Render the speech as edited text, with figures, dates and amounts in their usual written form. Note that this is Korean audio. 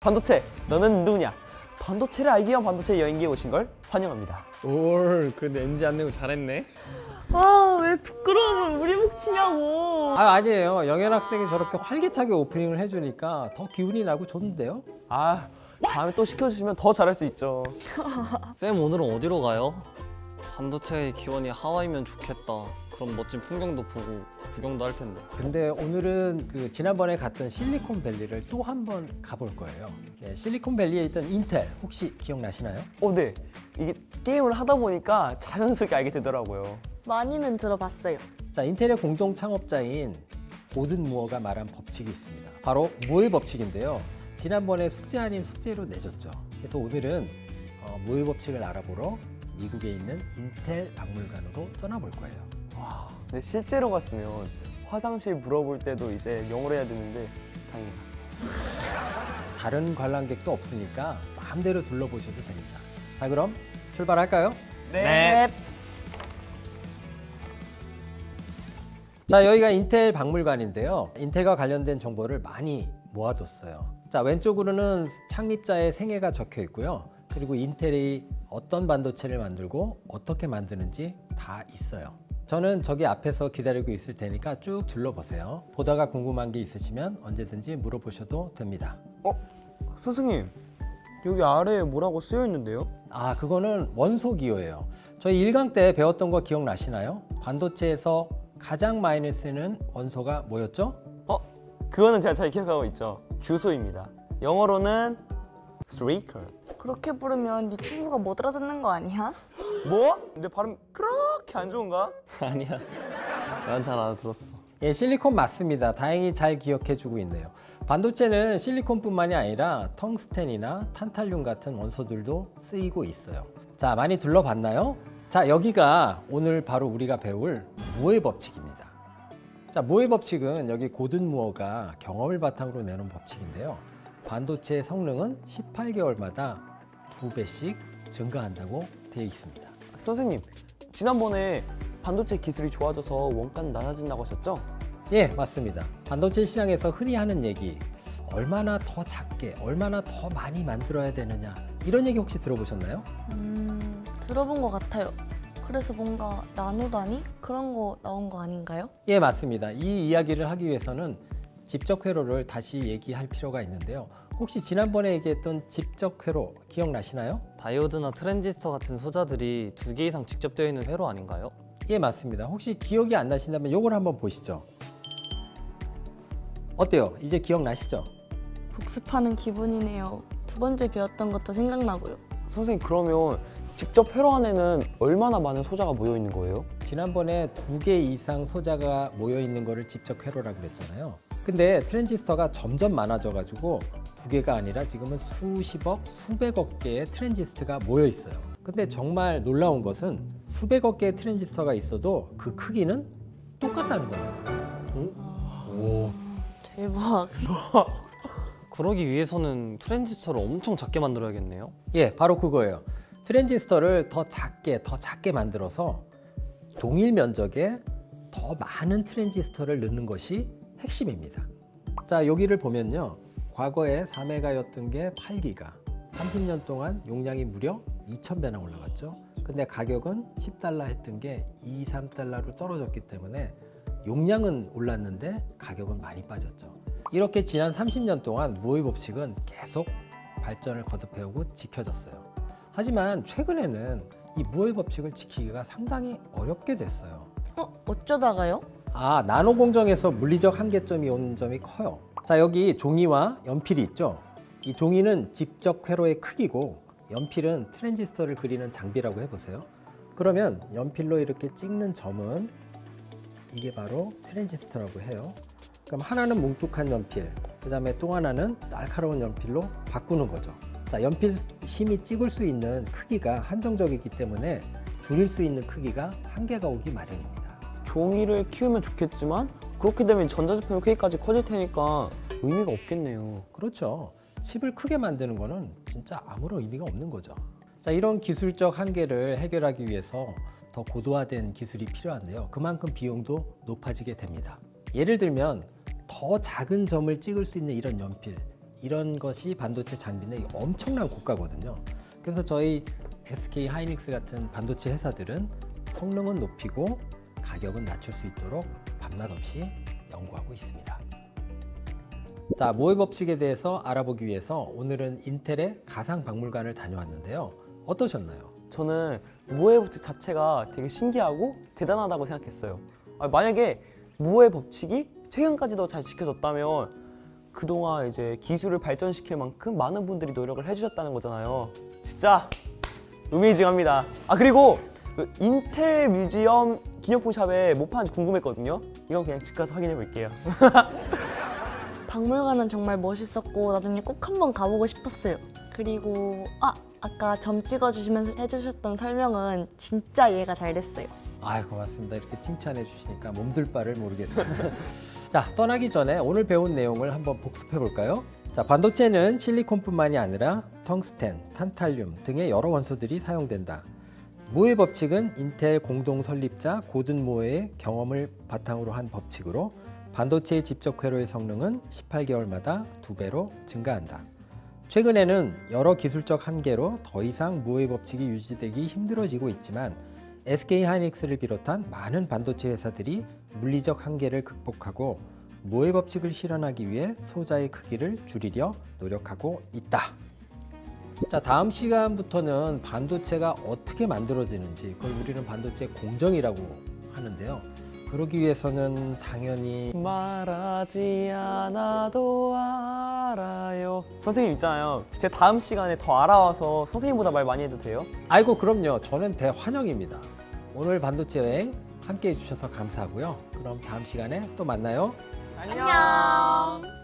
반도체, 너는 누구냐? 반도체를 알기 위한 반도체 여행기에 오신 걸 환영합니다. 올, 그래도 NG 안 내고 잘했네. 아, 왜 부끄러우면 우리 몫이냐고. 아니에요. 영현 학생이 저렇게 활기차게 오프닝을 해주니까 더 기운이 나고 좋은데요? 아, 다음에 또 시켜주시면 더 잘할 수 있죠. 쌤 오늘은 어디로 가요? 반도체 기원이 하와이면 좋겠다. 그럼 멋진 풍경도 보고 구경도 할 텐데. 근데 오늘은 그 지난번에 갔던 실리콘밸리를 또 한 번 가볼 거예요. 네, 실리콘밸리에 있던 인텔 혹시 기억나시나요? 네. 이게 게임을 하다 보니까 자연스럽게 알게 되더라고요. 많이는 들어봤어요. 자, 인텔의 공동 창업자인 고든 무어가 말한 법칙이 있습니다. 바로 무어의 법칙인데요. 지난번에 숙제 아닌 숙제로 내줬죠. 그래서 오늘은 무어의 법칙을 알아보러 미국에 있는 인텔 박물관으로 떠나볼 거예요. 와, 근데 실제로 갔으면 화장실 물어볼 때도 이제 영어로 해야 되는데 다행이다. 다른 관람객도 없으니까 마음대로 둘러보셔도 됩니다. 자, 그럼 출발할까요? 네. 자, 여기가 인텔 박물관인데요. 인텔과 관련된 정보를 많이 모아뒀어요. 자, 왼쪽으로는 창립자의 생애가 적혀 있고요. 그리고 인텔이 어떤 반도체를 만들고 어떻게 만드는지 다 있어요. 저는 저기 앞에서 기다리고 있을 테니까 쭉 둘러보세요. 보다가 궁금한 게 있으시면 언제든지 물어보셔도 됩니다. 선생님, 여기 아래에 뭐라고 쓰여 있는데요? 아, 그거는 원소 기호예요. 저희 1강 때 배웠던 거 기억나시나요? 반도체에서 가장 많이 쓰는 원소가 뭐였죠? 그거는 제가 잘 기억하고 있죠. 규소입니다. 영어로는 silicon. 그렇게 부르면 네 친구가 못 알아듣는 거 아니야? 뭐? 내 발음 그렇게 안 좋은가? 아니야. 난 잘 알아들었어. 예, 실리콘 맞습니다. 다행히 잘 기억해주고 있네요. 반도체는 실리콘뿐만이 아니라 텅스텐이나 탄탈륨 같은 원소들도 쓰이고 있어요. 자, 많이 둘러봤나요? 자, 여기가 오늘 바로 우리가 배울 무어의 법칙입니다. 자, 무어의 법칙은 여기 고든 무어가 경험을 바탕으로 내놓은 법칙인데요. 반도체의 성능은 18개월마다 2배씩 증가한다고 되어 있습니다. 선생님, 지난번에 반도체 기술이 좋아져서 원가는 낮아진다고 하셨죠? 예, 맞습니다. 반도체 시장에서 흔히 하는 얘기, 얼마나 더 작게, 얼마나 더 많이 만들어야 되느냐, 이런 얘기 혹시 들어보셨나요? 들어본 것 같아요. 그래서 뭔가 나노 단위? 그런 거 나온 거 아닌가요? 예, 맞습니다. 이 이야기를 하기 위해서는 집적 회로를 다시 얘기할 필요가 있는데요. 혹시 지난번에 얘기했던 집적 회로 기억나시나요? 다이오드나 트랜지스터 같은 소자들이 2개 이상 직접 되어 있는 회로 아닌가요? 예, 맞습니다. 혹시 기억이 안 나신다면 이걸 한번 보시죠. 어때요? 이제 기억나시죠? 복습하는 기분이네요. 두 번째 배웠던 것도 생각나고요. 선생님, 그러면 직접 회로 안에는 얼마나 많은 소자가 모여 있는 거예요? 지난번에 2개 이상 소자가 모여 있는 거를 집적 회로라고 그랬잖아요. 근데 트랜지스터가 점점 많아져가지고 2개가 아니라 지금은 수십억, 수백억 개의 트랜지스터가 모여 있어요. 근데 정말 놀라운 것은 수백억 개의 트랜지스터가 있어도 그 크기는 똑같다는 겁니다. 오. 대박. 그러기 위해서는 트랜지스터를 엄청 작게 만들어야겠네요. 예, 바로 그거예요. 트랜지스터를 더 작게 만들어서 동일 면적에 더 많은 트랜지스터를 넣는 것이 핵심입니다. 자, 여기를 보면요. 과거에 4메가였던 게 8기가. 30년 동안 용량이 무려 2000배나 올라갔죠. 근데 가격은 10달러 했던 게 2, 3달러로 떨어졌기 때문에 용량은 올랐는데 가격은 많이 빠졌죠. 이렇게 지난 30년 동안 무어의 법칙은 계속 발전을 거듭해오고 지켜졌어요. 하지만 최근에는 이 무어의 법칙을 지키기가 상당히 어렵게 됐어요. 어쩌다가요? 나노 공정에서 물리적 한계점이 온 점이 커요. 자, 여기 종이와 연필이 있죠. 이 종이는 집적 회로의 크기고 연필은 트랜지스터를 그리는 장비라고 해보세요. 그러면 연필로 이렇게 찍는 점은 이게 바로 트랜지스터라고 해요. 그럼 하나는 뭉툭한 연필, 그 다음에 또 하나는 날카로운 연필로 바꾸는 거죠. 자, 연필 심이 찍을 수 있는 크기가 한정적이기 때문에 줄일 수 있는 크기가 한계가 오기 마련입니다. 종이를 키우면 좋겠지만 그렇게 되면 전자제품의 크기까지 커질 테니까 의미가 없겠네요. 그렇죠. 칩을 크게 만드는 거는 진짜 아무런 의미가 없는 거죠. 자, 이런 기술적 한계를 해결하기 위해서 더 고도화된 기술이 필요한데요. 그만큼 비용도 높아지게 됩니다. 예를 들면 더 작은 점을 찍을 수 있는 이런 연필, 이런 것이 반도체 장비는 엄청난 고가거든요. 그래서 저희 SK 하이닉스 같은 반도체 회사들은 성능은 높이고 가격은 낮출 수 있도록 밤낮 없이 연구하고 있습니다. 자, 모의 법칙에 대해서 알아보기 위해서 오늘은 인텔의 가상박물관을 다녀왔는데요. 어떠셨나요? 저는 무의 법칙 자체가 되게 신기하고 대단하다고 생각했어요. 만약에 무의 법칙이 최근까지도 잘 지켜졌다면 그동안 이제 기술을 발전시킬 만큼 많은 분들이 노력을 해주셨다는 거잖아요. 진짜 어메이징합니다. 그리고 그 인텔 뮤지엄 기념품 샵에 뭐 파는지 궁금했거든요. 이건 그냥 집 가서 확인해 볼게요. 박물관은 정말 멋있었고 나중에 꼭 한번 가보고 싶었어요. 그리고 아까 점 찍어주시면서 해주셨던 설명은 진짜 이해가 잘 됐어요. 고맙습니다. 이렇게 칭찬해 주시니까 몸둘 바를 모르겠습니다. 자, 떠나기 전에 오늘 배운 내용을 한번 복습해 볼까요? 자, 반도체는 실리콘뿐만이 아니라 텅스텐, 탄탈륨 등의 여러 원소들이 사용된다. 무의 법칙은 인텔 공동 설립자 고든 무어의 경험을 바탕으로 한 법칙으로 반도체의 집적 회로의 성능은 18개월마다 2배로 증가한다. 최근에는 여러 기술적 한계로 더 이상 무의 법칙이 유지되기 힘들어지고 있지만 SK 하이닉스를 비롯한 많은 반도체 회사들이 물리적 한계를 극복하고 무의 법칙을 실현하기 위해 소자의 크기를 줄이려 노력하고 있다. 자, 다음 시간부터는 반도체가 어떻게 만들어지는지, 그걸 우리는 반도체 공정이라고 하는데요. 그러기 위해서는 당연히 말하지 않아도 알아요. 선생님 있잖아요. 제가 다음 시간에 더 알아와서 선생님보다 말 많이 해도 돼요? 아이고 그럼요. 저는 대환영입니다. 오늘 반도체 여행 함께 해주셔서 감사하고요. 그럼 다음 시간에 또 만나요. 안녕.